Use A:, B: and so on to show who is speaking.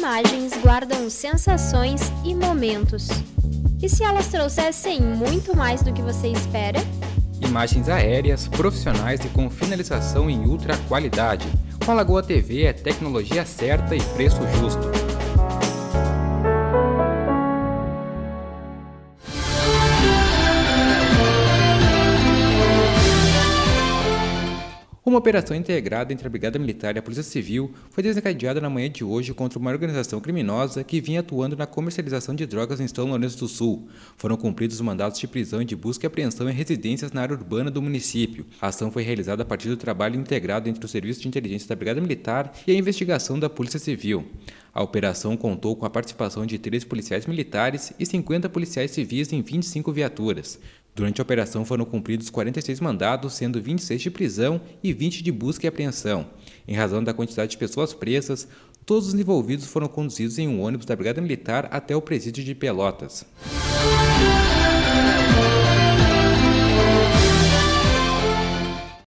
A: imagens guardam sensações e momentos. E se elas trouxessem muito mais do que você espera?
B: Imagens aéreas, profissionais e com finalização em ultra qualidade. Com a Lagoa TV é tecnologia certa e preço justo. Uma operação integrada entre a Brigada Militar e a Polícia Civil foi desencadeada na manhã de hoje contra uma organização criminosa que vinha atuando na comercialização de drogas em São Lourenço do Sul. Foram cumpridos os mandados de prisão e de busca e apreensão em residências na área urbana do município. A ação foi realizada a partir do trabalho integrado entre o Serviço de Inteligência da Brigada Militar e a investigação da Polícia Civil. A operação contou com a participação de 13 policiais militares e 50 policiais civis em 25 viaturas. Durante a operação foram cumpridos 46 mandados, sendo 26 de prisão e 20 de busca e apreensão. Em razão da quantidade de pessoas presas, todos os envolvidos foram conduzidos em um ônibus da Brigada Militar até o presídio de Pelotas.